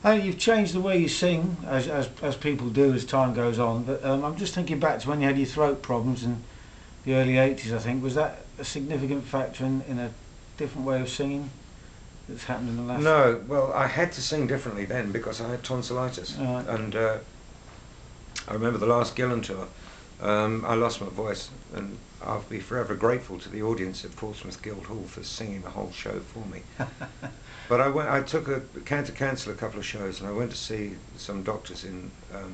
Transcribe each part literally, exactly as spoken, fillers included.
Uh, you've changed the way you sing, as, as, as people do as time goes on, but um, I'm just thinking back to when you had your throat problems in the early eighties, I think. Was that a significant factor in, in a different way of singing that's happened in the last... No, well, I had to sing differently then because I had tonsillitis. Right. And uh, I remember the last Gillan tour, um, I lost my voice, and I'll be forever grateful to the audience at Portsmouth Guildhall for singing the whole show for me. But I went, I took a, had to cancel a couple of shows, and I went to see some doctors in um,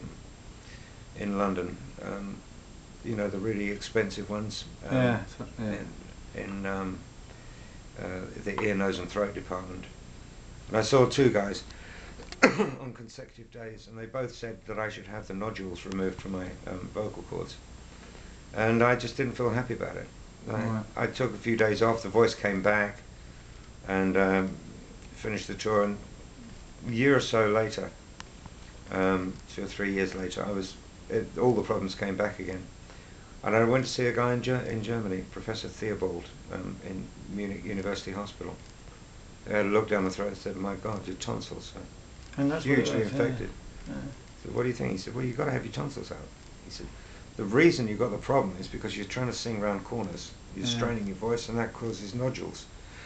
in London. Um, you know, the really expensive ones. Um, yeah, yeah. In, in um, uh, the ear, nose, and throat department. And I saw two guys on consecutive days, and they both said that I should have the nodules removed from my um, vocal cords. And I just didn't feel happy about it. I, Right. I took a few days off, the voice came back, and um, finished the tour, and a year or so later, um, two or three years later, I was, it, all the problems came back again. And I went to see a guy in, Ger in Germany, Professor Theobald, um, in Munich University Hospital. They had a look down the throat and said, "My God, your tonsils are And that's what it hugely was, infected." Yeah. Yeah. So what do you think? He said, "Well, you've got to have your tonsils out." He said, "The reason you've got the problem is because you're trying to sing round corners. You're Yeah. straining your voice, and that causes nodules."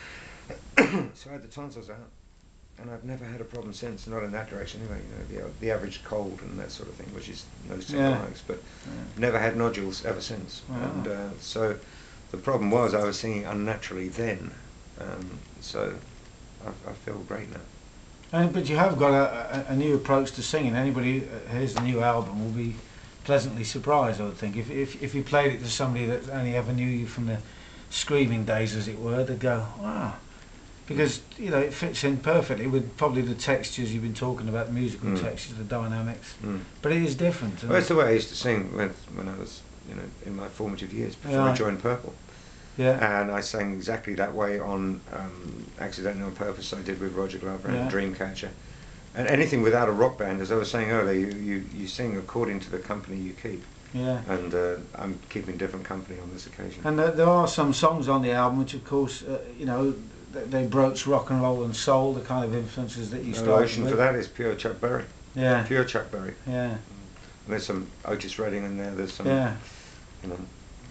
So I had the tonsils out, and I've never had a problem since. Not in that direction anyway. You know, the, the average cold and that sort of thing, which is no single Yeah. likes, but Yeah. never had nodules ever since. Wow. And uh, so the problem was I was singing unnaturally then. Um, so I, I feel great now. And, but you have got a, a, a new approach to singing. Anybody who hears the new album will be pleasantly surprised, I would think. If, if, if you played it to somebody that only ever knew you from the screaming days, as it were, they'd go, wow. Because, you know, it fits in perfectly with probably the textures you've been talking about, the musical Mm. textures, the dynamics. Mm. But it is different. Well, that's the way I used to sing when, when I was, you know, in my formative years before Yeah. I joined Purple. Yeah. And I sang exactly that way on um, Accidentally on Purpose, I did with Roger Glover and Yeah. Dreamcatcher. And anything without a rock band, as I was saying earlier, you, you, you sing according to the company you keep. Yeah. And uh, I'm keeping different company on this occasion. And there, there are some songs on the album which, of course, uh, you know, they, they broach rock and roll and soul, the kind of influences that you No started relation with. for that is pure Chuck Berry. Yeah. Pure Chuck Berry. Yeah. And there's some Otis Redding in there, there's some, Yeah. you know,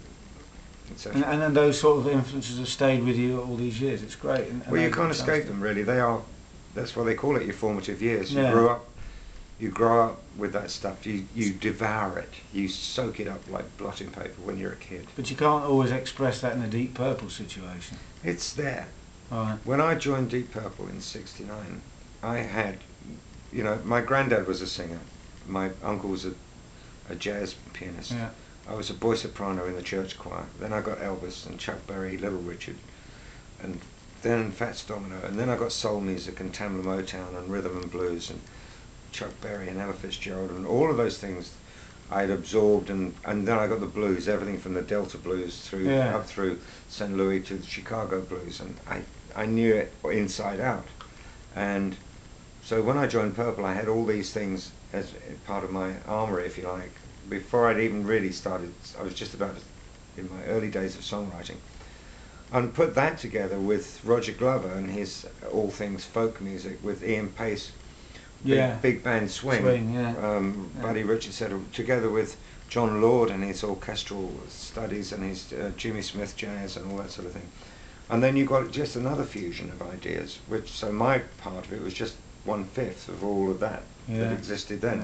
et And, cetera. and then those sort of influences have stayed with you all these years. It's great. And, and Well, you those can't are escape them, really. They are, that's why they call it your formative years. You Yeah. grew up, you grow up with that stuff. You, you devour it. You soak it up like blotting paper when you're a kid. But you can't always express that in a Deep Purple situation. It's there. Right. When I joined Deep Purple in sixty-nine, I had, you know, my granddad was a singer. My uncle was a, a jazz pianist. Yeah. I was a boy soprano in the church choir. Then I got Elvis and Chuck Berry, Little Richard, and then Fats Domino, and then I got soul music and Tamla Motown and rhythm and blues and Chuck Berry and Ella Fitzgerald and all of those things I'd absorbed, and, and then I got the blues, everything from the Delta blues through Yeah. up through Saint Louis to the Chicago blues, and I, I knew it inside out. And so when I joined Purple, I had all these things as part of my armory, if you like. Before I'd even really started, I was just about in my early days of songwriting. And put that together with Roger Glover and his all things folk music, with Ian Pace, big, Yeah. big band swing, Swing, yeah. um, Yeah. Buddy Richards said, together with John Lord and his orchestral studies and his uh, Jimmy Smith jazz and all that sort of thing. And then you got just another fusion of ideas, which, so my part of it was just one fifth of all of that Yeah. that existed then. Yeah.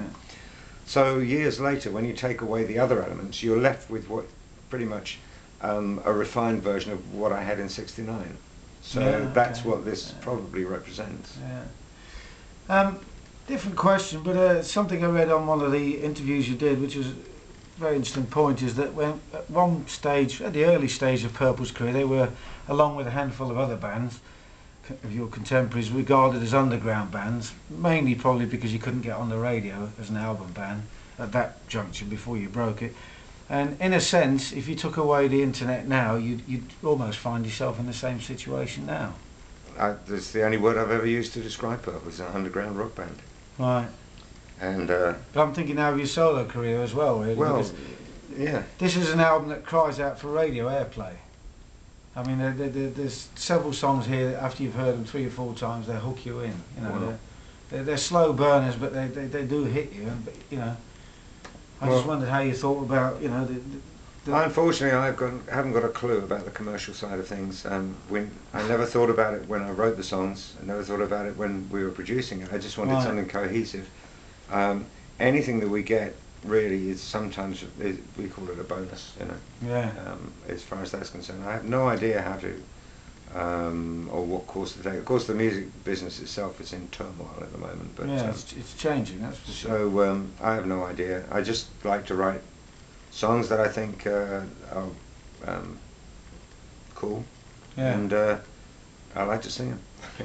So years later, when you take away the other elements, you're left with what pretty much um, a refined version of what I had in sixty-nine. So Yeah, that's okay. what this Yeah. probably represents. Yeah. Um, different question, but uh, something I read on one of the interviews you did, which was a very interesting point, is that when at one stage, at the early stage of Purple's career, they were, along with a handful of other bands of your contemporaries, regarded as underground bands, mainly probably because you couldn't get on the radio as an album band at that juncture before you broke it. And in a sense, if you took away the internet now, you'd, you'd almost find yourself in the same situation now. I, that's the only word I've ever used to describe Purple, is an underground rock band. Right. And uh, But I'm thinking now of your solo career as well, really. well, because yeah. this is an album that cries out for radio airplay. I mean, there, there, there's several songs here that after you've heard them three or four times, they hook you in. You know, Wow. they're, They're, they're slow burners, but they, they, they do hit you. And, but, you know, I Well, just wondered how you thought about, you know, the, the, the unfortunately, I've got haven't got a clue about the commercial side of things. Um, when I never thought about it when I wrote the songs. I never thought about it when we were producing it. I just wanted Right. something cohesive. Um, anything that we get really is sometimes is, we call it a bonus. You know. yeah. Um, as far as that's concerned, I have no idea how to um, or what course to take. Of course, the music business itself is in turmoil at the moment. But yeah, um, it's, it's changing, that's for sure. so um, I have no idea. I just like to write songs that I think uh, are um, cool, Yeah. and uh, I like to sing them.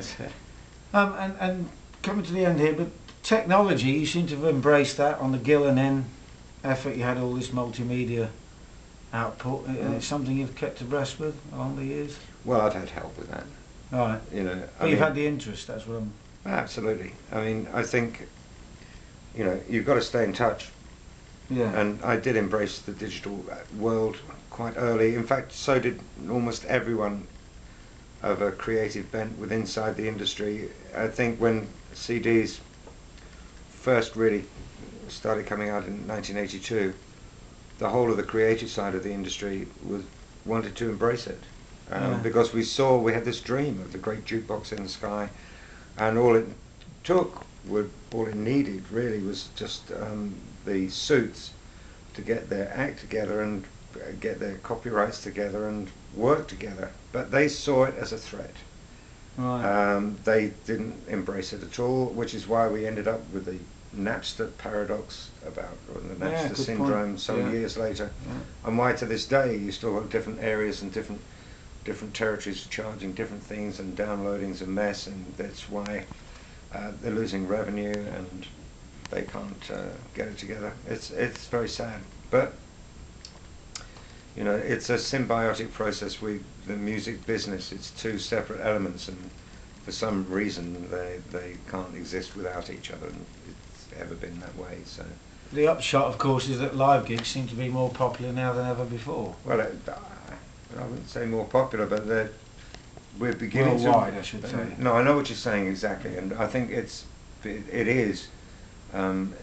um, and, and coming to the end here, but technology, you seem to have embraced that on the Gillan in effort. You had all this multimedia output. Mm. It's something you've kept abreast with along the years? Well, I've had help with that. Right. You know, But I you've mean, had the interest, that's what I'm... Absolutely. I mean, I think, you know, you've got to stay in touch. Yeah. And I did embrace the digital world quite early. In fact, so did almost everyone of a creative bent with inside the industry. I think when C Ds first really started coming out in nineteen eighty-two, the whole of the creative side of the industry was wanted to embrace it. Um, Yeah. Because we saw, we had this dream of the great jukebox in the sky, and all it took, would, all it needed really was just um, the suits to get their act together and uh, get their copyrights together and work together. But they saw it as a threat. Right. Um, they didn't embrace it at all, which is why we ended up with the Napster paradox about, or the Napster Yeah, good syndrome point. some Yeah. years later. Yeah. And why to this day you still got different areas and different different territories charging different things, and downloading's a mess, and that's why uh, they're losing revenue and they can't uh, get it together. It's it's very sad, but you know, it's a symbiotic process. We the music business, it's two separate elements, and for some reason they they can't exist without each other, and it's ever been that way. So The upshot, of course, is that live gigs seem to be more popular now than ever before. well, it, I wouldn't say more popular, but they're we're beginning Worldwide, to. I should say. No, I know what you're saying exactly, and I think it's it, it is um,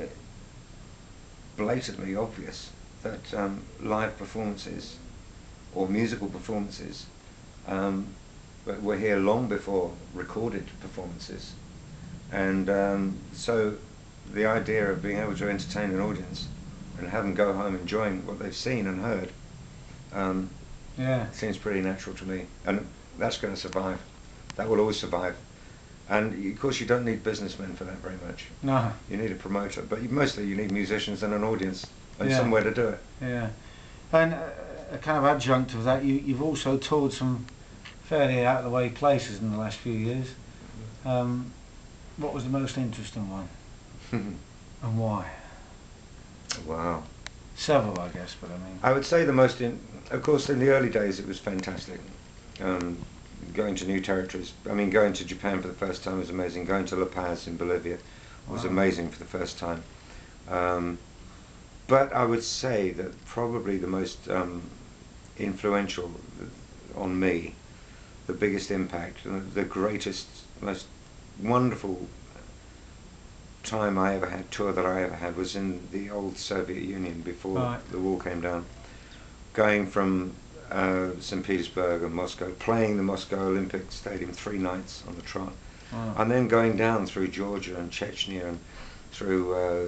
blatantly obvious that um, live performances or musical performances, um, but were here long before recorded performances, and um, so the idea of being able to entertain an audience and have them go home enjoying what they've seen and heard. Um, Yeah. Seems pretty natural to me, and that's going to survive. That will always survive. And of course, you don't need businessmen for that very much. No. You need a promoter, but you, mostly you need musicians and an audience and Yeah. somewhere to do it. Yeah. And uh, a kind of adjunct of that, you, you've also toured some fairly out of the way places in the last few years. Um, what was the most interesting one? And why? Wow. Several, I guess, but I mean... I would say the most, in, of course, in the early days it was fantastic. Um, going to new territories. I mean, going to Japan for the first time was amazing. Going to La Paz in Bolivia was Wow. amazing for the first time. Um, but I would say that probably the most um, influential on me, the biggest impact, the greatest, most wonderful time I ever had, tour that I ever had, was in the old Soviet Union before Right. the wall came down. Going from uh, Saint Petersburg and Moscow, playing the Moscow Olympic Stadium three nights on the trot, Wow. and then going down through Georgia and Chechnya and through uh,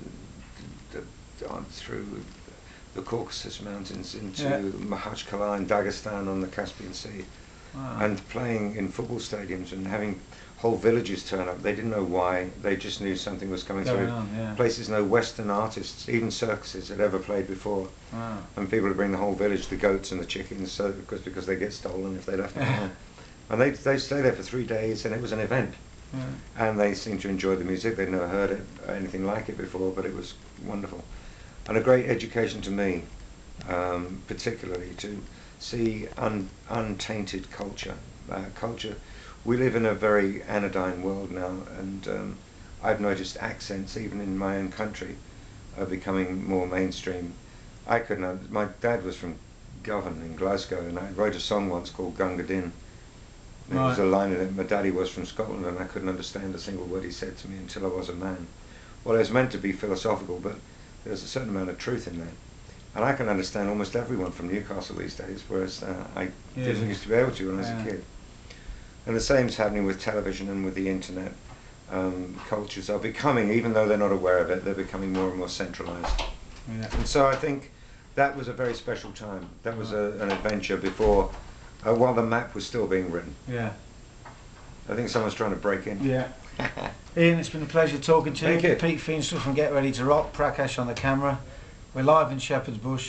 the, on through the Caucasus Mountains into Yeah. Makhachkala in Dagestan on the Caspian Sea, Wow. and playing in football stadiums and having whole villages turn up. They didn't know why, they just knew something was coming Going through. on, yeah. Places no Western artists, even circuses, had ever played before. Wow. And people would bring the whole village, the goats and the chickens, so because because they get stolen if they left them home. And they they stay there for three days, and it was an event. Yeah. And they seemed to enjoy the music. They'd never heard it, anything like it before, but it was wonderful, and a great education to me, um, particularly to see un, untainted culture. Uh, culture. We live in a very anodyne world now, and um, I've noticed accents, even in my own country, are becoming more mainstream. I couldn't. My dad was from Govan in Glasgow, and I wrote a song once called Gunga Din, There Right. was a line in it, my daddy was from Scotland and I couldn't understand a single word he said to me until I was a man. Well, it was meant to be philosophical, but there's a certain amount of truth in that. And I can understand almost everyone from Newcastle these days, whereas uh, I Yeah. didn't used to be able to when I was Yeah. a kid. And the same's happening with television and with the internet. Um, cultures are becoming, even though they're not aware of it, they're becoming more and more centralised. Yeah. And so I think that was a very special time. That was a, an adventure before, uh, while the map was still being written. Yeah. I think someone's trying to break in. Yeah. Ian, it's been a pleasure talking to Thank you. you. Pete Feenstra from Get Ready to Rock, Prakash on the camera. We're live in Shepherd's Bush.